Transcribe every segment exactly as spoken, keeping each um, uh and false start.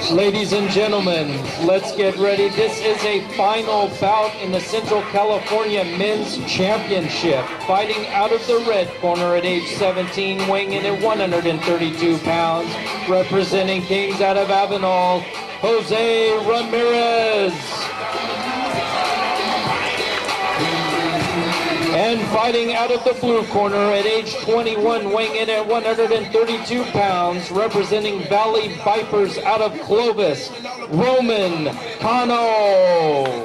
Ladies and gentlemen, let's get ready. This is a final bout in the Central California Men's Championship. Fighting out of the red corner at age seventeen, weighing in at one hundred thirty-two pounds, representing Kings out of Avenal, Jose Ramirez. And fighting out of the blue corner at age twenty-one, weighing in at one hundred thirty-two pounds, representing Valley Vipers out of Clovis, Roman Cano.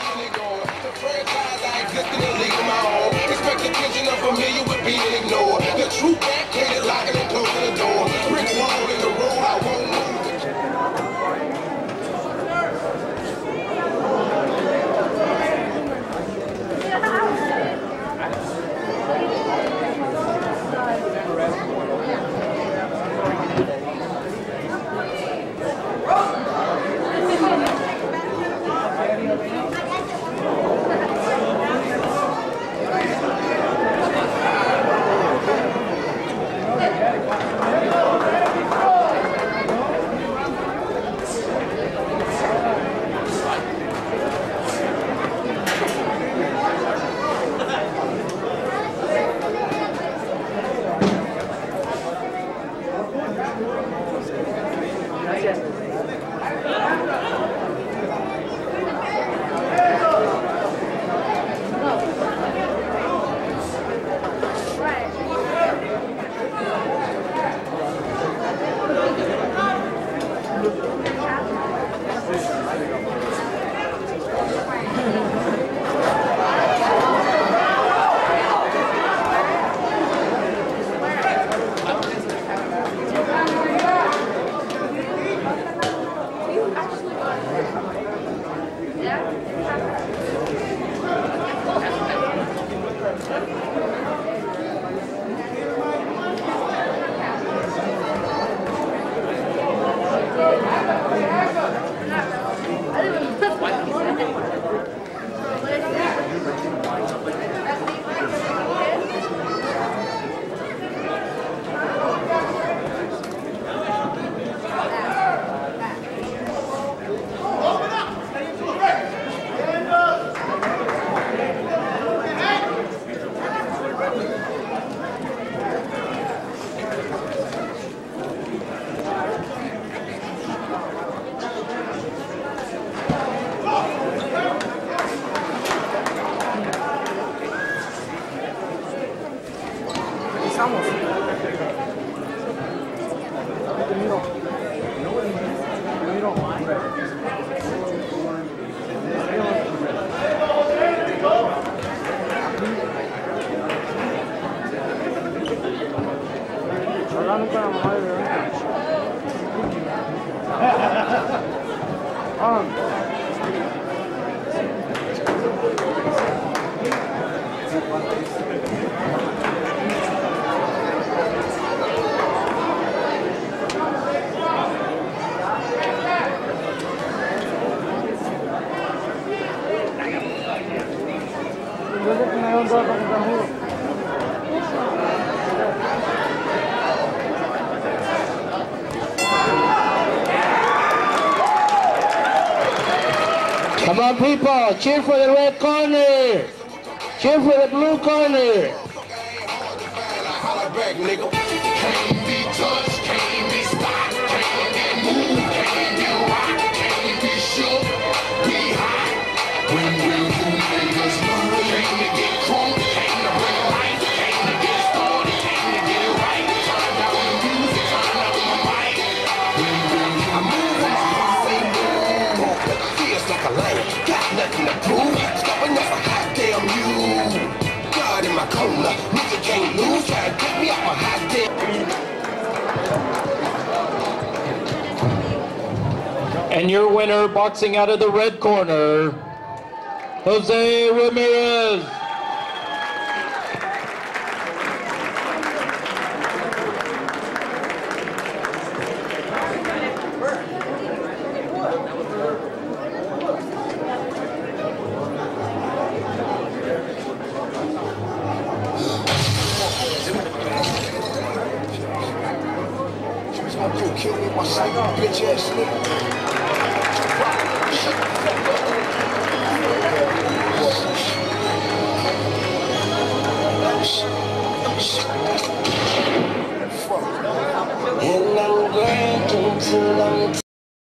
Come on, people, cheer for the red corner. Cheer for the blue corner. Can't be touched, can't be stopped, can't be moved, can't be rocked, can't be shook, be hot. When we move, niggas move, can't to get crunk, can't to bring life, can't to get started, can't to get it right. Turn down the music, turn up my mic. When we move, I move on my posse, move. Feels like a lion, got nothing to prove. Stopping up a hot damn you. God in my corner, nigga can't lose, try to get me out my hot damn. And your winner, boxing out of the red corner, Jose Ramirez. gon' go kill me my sight, bitch ass nigga. Shut the fuck up. And I'm going to